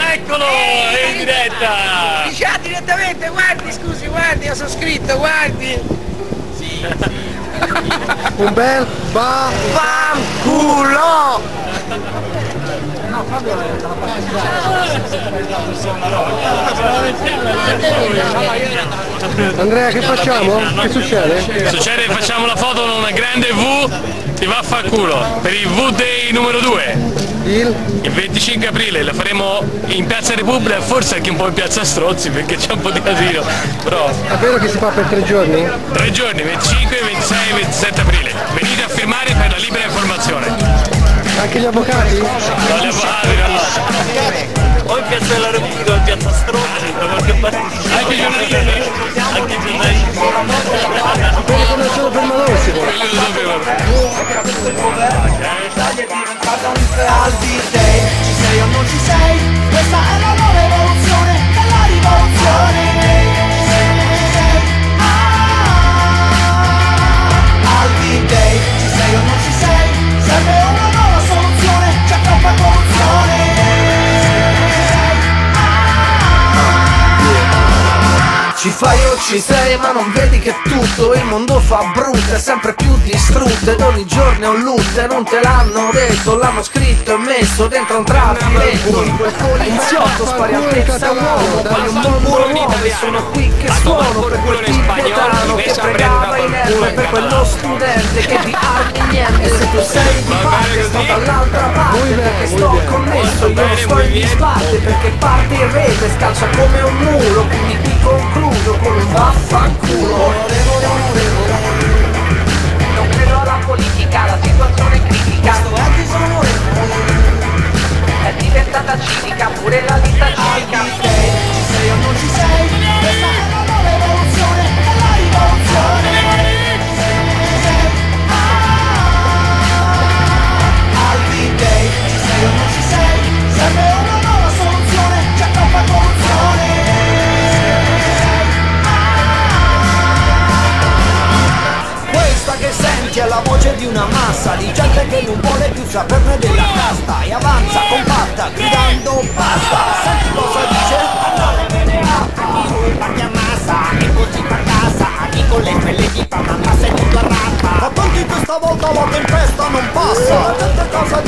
Eccolo, è in diretta! Diciamo direttamente, guardi, scusi, guardi, io sono scritto, guardi! Sì, sì. Un bel culo! No, Fabio Andrea, che facciamo? Che succede? Succede che facciamo la foto con una grande V, ti va a far culo, per il V-Day numero 2. Il 25 aprile la faremo in Piazza Repubblica, forse anche un po' in Piazza Strozzi perché c'è un po' di casino, però... È vero che si fa per 3 giorni? 3 giorni, 25, 26 e 27 aprile. Venite a firmare per la libera informazione. Anche gli avvocati? No, gli avvocati no. O in Piazza della Repubblica o in Piazza Strozzi, da qualche parte. Anche i giornalisti? Anche i giornalisti. Quelli che non sono permalossi. Quelli lo sapevo. Aldi Day, ci sei o non ci sei? Questa è la nuova evoluzione della rivoluzione. Ci sei o non ci sei? Aldi Day, ci sei o non ci sei? Serve una nuova soluzione, c'è troppa corruzione. Ci fai o ci sei ma non vedi che tutto il mondo fa brutto, è sempre più distrutto ed ogni giorno è un lutto e non te l'hanno detto, l'hanno scritto e messo dentro un trafiletto. Un poliziotto spari altezza uomo, voglio un mondo nuovo e sono qui che suono per quel tibetano che pregava in erba e per quello studente che di armi niente. Se tu sei di parte sto dall'altra parte perché sto connesso, io non sto in disparte perché parte in rete, scalcia come un muro, quindi ti concludo con un vaffanculo. Non credo alla politica, la situazione è critica. È diventata cinica, pure la lista cinica. Ci sei o non ci sei? Questa è la nuova evoluzione, è la rivoluzione. Ci sei o non ci sei? Aldi Day, ci sei o non ci sei? Serve una nuova soluzione, c'è troppa corruzione. Che senti è la voce di una massa di gente che non vuole più saperne della casta e avanza compatta gridando basta. Senti cosa dice? Andatevene a chi lui parti a massa e così per casa a chi con le pelle di mamma seduto a rampa. Ma tanti questa volta la tempesta non passa. Senti cosa